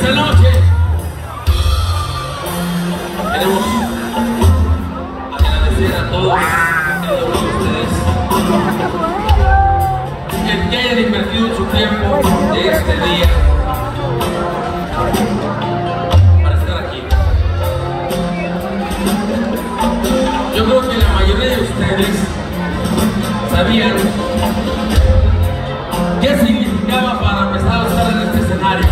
Esta noche queremos agradecer a todos ustedes que hayan invertido su tiempo de este día para estar aquí. Yo creo que la mayoría de ustedes sabían qué significaba para empezar a estar en este escenario.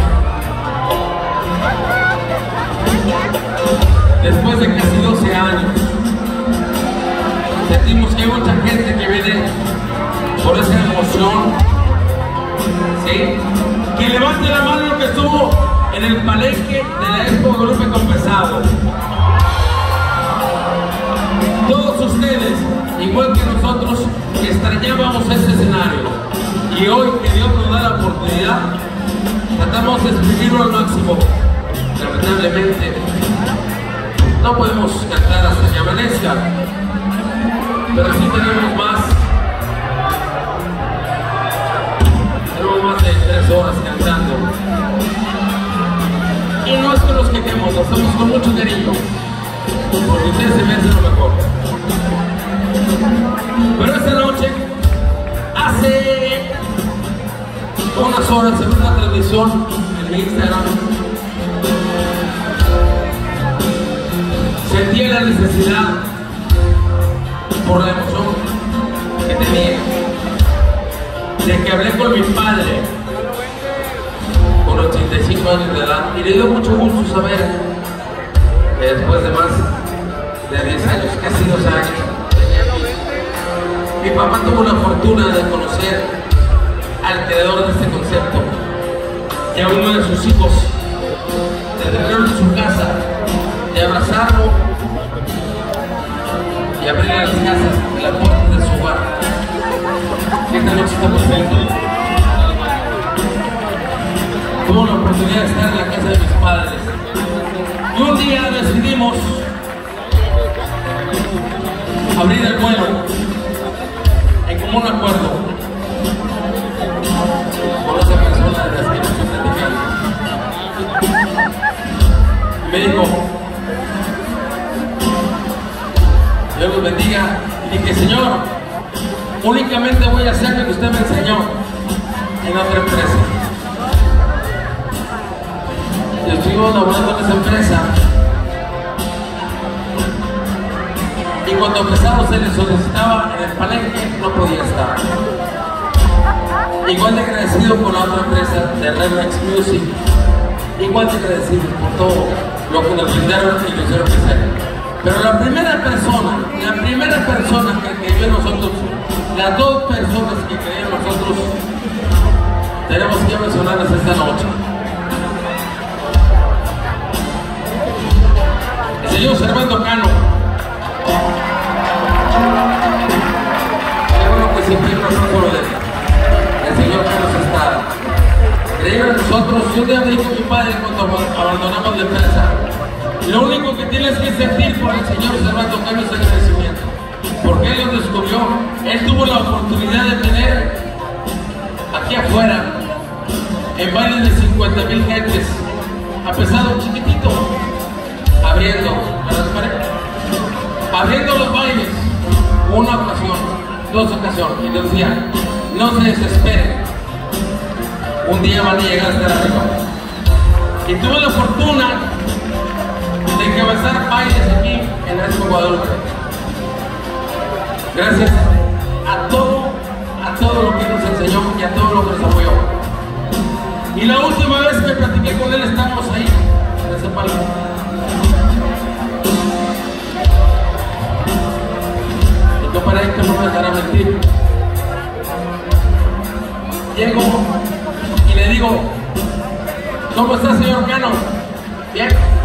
Después de casi 12 años, sentimos que hay mucha gente que viene por esa emoción, ¿sí? Que levante la mano el que estuvo en el palenque de la Expo Guadalupe con Pesado. Todos ustedes, igual que nosotros, extrañábamos ese escenario. Y hoy que Dios nos da la oportunidad, tratamos de exprimirlo al máximo. Lamentablemente, no podemos cantar hasta que amanezca, pero sí tenemos más de 3 horas cantando. Y no es que nos quejemos, lo hacemos con mucho cariño, porque ustedes se merecen lo mejor. Pero esta noche, hace unas horas en una transmisión en mi Instagram, sentía la necesidad, por la emoción que tenía, de que hablé con mi padre con 85 años de edad, y le dio mucho gusto saber que después de más de 10 años, casi 2 años, mi papá tuvo la fortuna de conocer al creador de este concepto y a uno de sus hijos, de tenerlo en su casa, de abrazarlo y abrir las casas y las puertas de su hogar. Esta noche estamos felices. Tuve la oportunidad de estar en la casa de mis padres y un día decidimos abrir el vuelo en común acuerdo con esa persona de las que nos estoy platicando. Me dijo: Dios los bendiga. Y dije: Señor, únicamente voy a hacer lo que usted me enseñó en otra empresa. Yo estuve laborando en esa empresa y cuando Pesado se le solicitaba en el palenque, no podía estar. Igual de agradecido con la otra empresa de Remix Music, igual de agradecido por todo lo que nos brindaron y nos hicieron crecer. Pero la primera persona que creyó en nosotros, las 2 personas que creyeron en nosotros, tenemos que mencionarlas esta noche. El señor Servando Cano. Qué bueno que siempre no solo de él. El señor Carlos Estrada. Creyeron en nosotros. Y un día me dijo mi padre cuando abandonamos la empresa: lo único que tienes que sentir por el señor Servando Cano es agradecimiento, porque él lo descubrió. Él tuvo la oportunidad de tener aquí afuera, en bailes de 50,000 gentes, a Pesado chiquitito, abriendo los bailes, una ocasión, 2 ocasiones, y nos decía: no se desesperen, un día van a llegar hasta arriba. Y tuve la fortuna de encabezar bailes aquí en la Expo Guadalupe. Gracias a todo lo que nos enseñó y a todo lo que nos apoyó. Y la última vez que platiqué con él, estábamos ahí, en ese palco. Y yo para esto no me dejará mentir. Llego y le digo: ¿cómo está, señor Cano? Bien.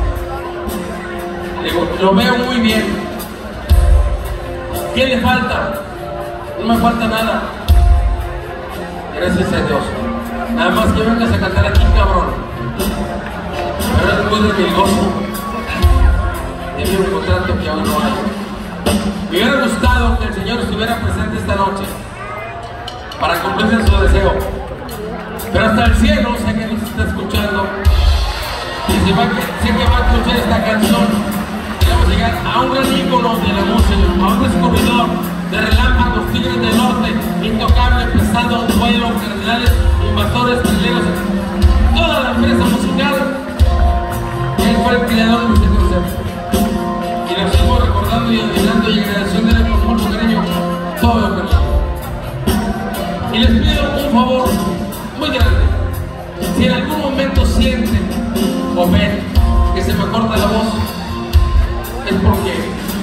Le digo: lo veo muy bien. ¿Qué le falta? No me falta nada. Gracias a Dios. Nada más que vengas a cantar aquí, cabrón. Pero es muy remilgoso. Tiene un contrato que aún no hay. Me hubiera gustado que el Señor estuviera presente esta noche para cumplirse su deseo. Pero hasta el cielo, sé que nos está escuchando, sé que va a escuchar esta canción y vamos a llegar a un gran ícono de la música, a un descubridor de Relámpagos, Tigres del Norte, Intocable, Pesado, Duelo, Cardenales, Invasores, Trileros, toda la empresa musical. Él fue el creador de este concepto y lo seguimos recordando y admirando y agradeciéndole con mucho cariño todo lo que nos dio. Y les pido un favor muy grande. Si en algún momento sienten o ven que se me corta la voz, es porque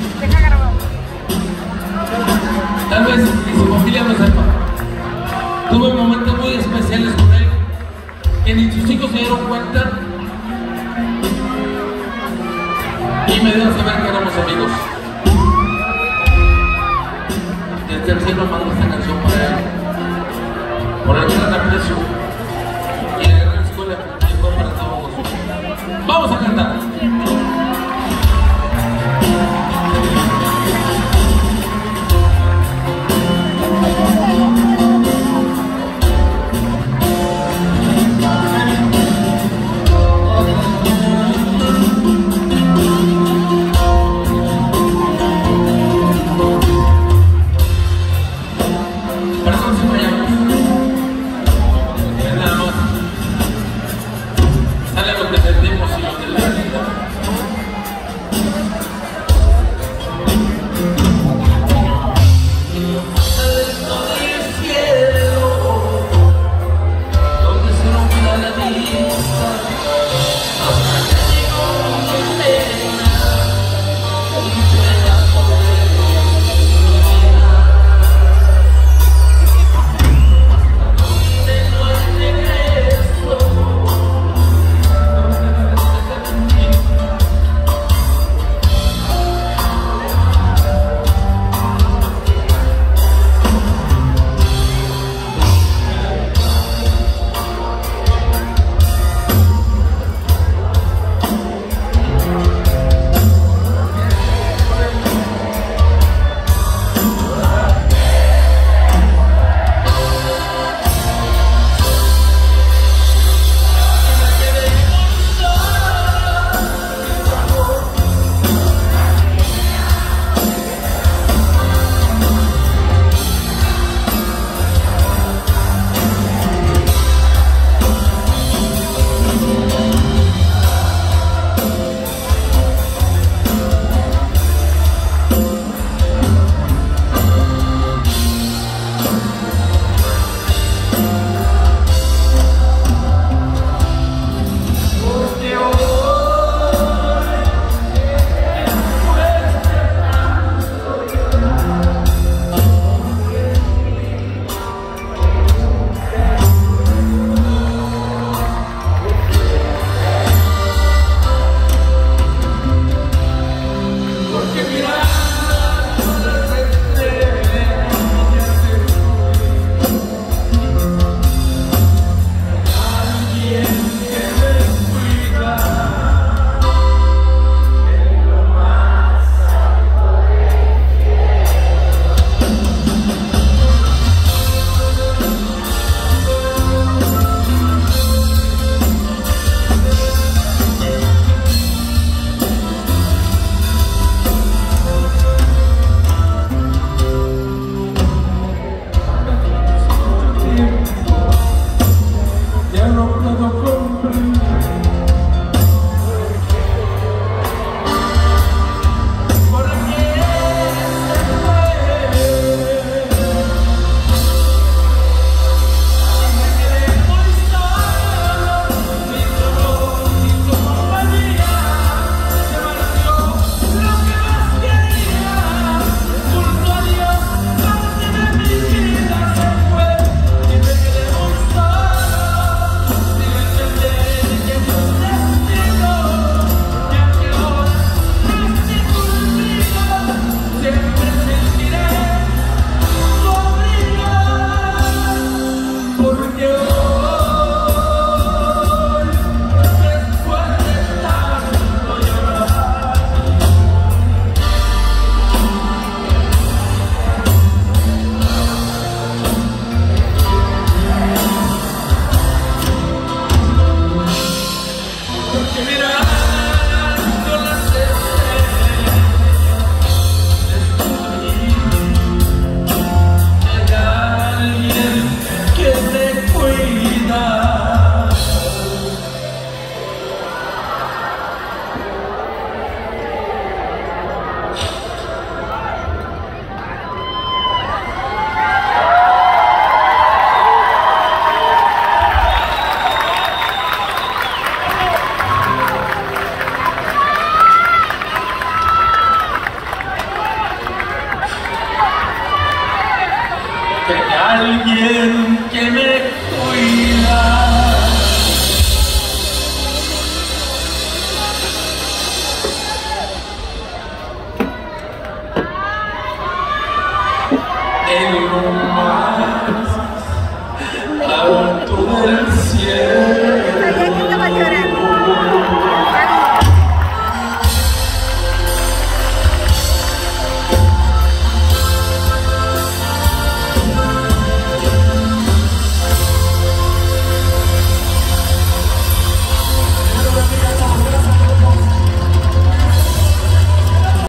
tal vez que su familia no sepa. Tuve momentos muy especiales con él que ni sus hijos se dieron cuenta y me dieron saber que éramos amigos. Desde el cielo mando esta canción para él, por el gran aprecio y la gran escuela que fue para todos nosotros. Vamos a cantar. en lo más alto del cielo.